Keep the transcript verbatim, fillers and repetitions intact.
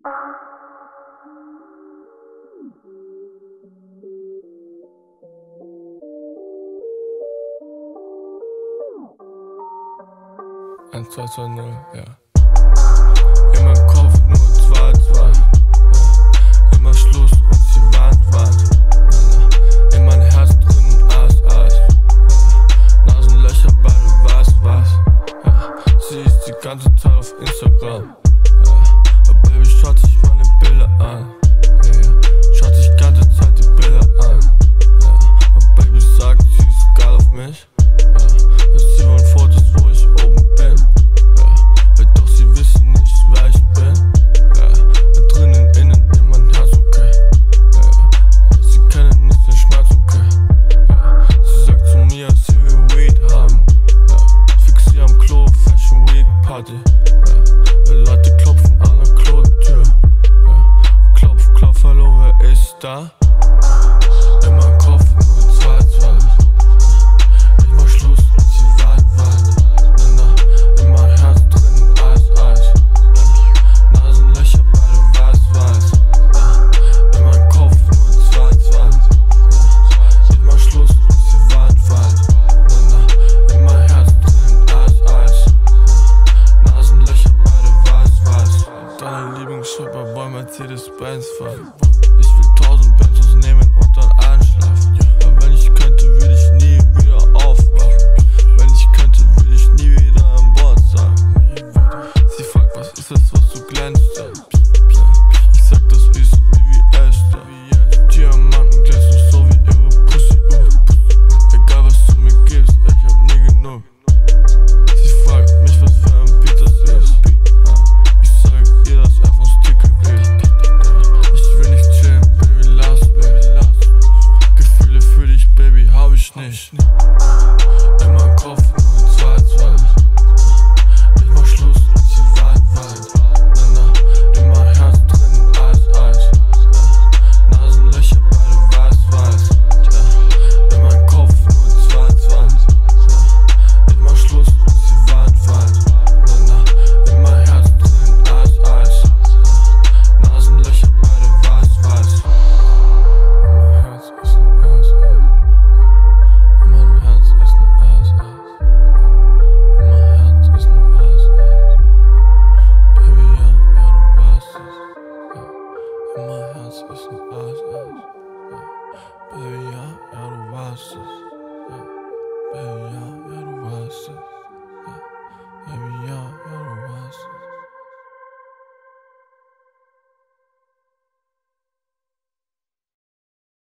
eins, zwei, zwei, null, ja. In meinem Kopf nur zwei, zwei. Ja. Immer Schluss und sie Wand, Wand. In mein Herz drin Eis, Eis. Ja. Nasenlöcher, beide weiß, weiß. Ja. Sie ist die ganze Zeit auf Instagram. Ja. Aber Baby, schaut sich meine Bilder an. Ja, ja. Schaut sich die ganze Zeit die Bilder an. Ja. Aber Baby sagt, sie ist geil auf mich. Ja. Sie wollen Fotos, wo ich oben bin. Ja. Doch sie wissen nicht, wer ich bin. Ja. Drinnen, innen, in mein Herz, okay. Ja. Ja. Sie kennen nicht den Schmerz, okay. Ja. Sie sagt zu mir, sie will Weed haben. Ja. Fix sie am Klo, Fashion Week Party. Ja. Leute klopfen an der Klotür. Ja. Klopf, klopf, hallo, wer ist da? In meinem Kopf nur zwei, zwei. Ich mach Schluss und sie weit, weit. In mein Herz drin Eis, Eis. Ja. Nasenlöcher, beide weiß, weiß. Ja. In meinem Kopf nur zwei, zwei. Ja. Ich mach Schluss und sie weit, weit. In mein Herz drin Eis, Eis. Ja. Nasenlöcher, beide weiß, weiß. Deine Lieblingsschipper, Boy, Mercedes-Benz fahren. Ich will tausend Benzos nehmen